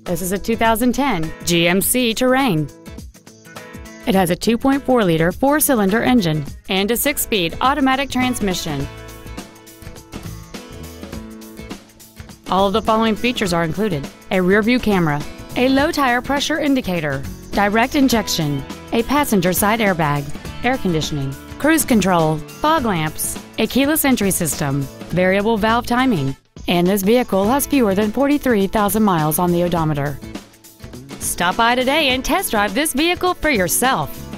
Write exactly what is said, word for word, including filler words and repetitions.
This is a two thousand ten G M C Terrain. It has a two point four liter four-cylinder engine and a six-speed automatic transmission. All of the following features are included: a rear-view camera, a low-tire pressure indicator, direct injection, a passenger side airbag, air conditioning, cruise control, fog lamps, a keyless entry system, variable valve timing, and this vehicle has fewer than forty-three thousand miles on the odometer. Stop by today and test drive this vehicle for yourself.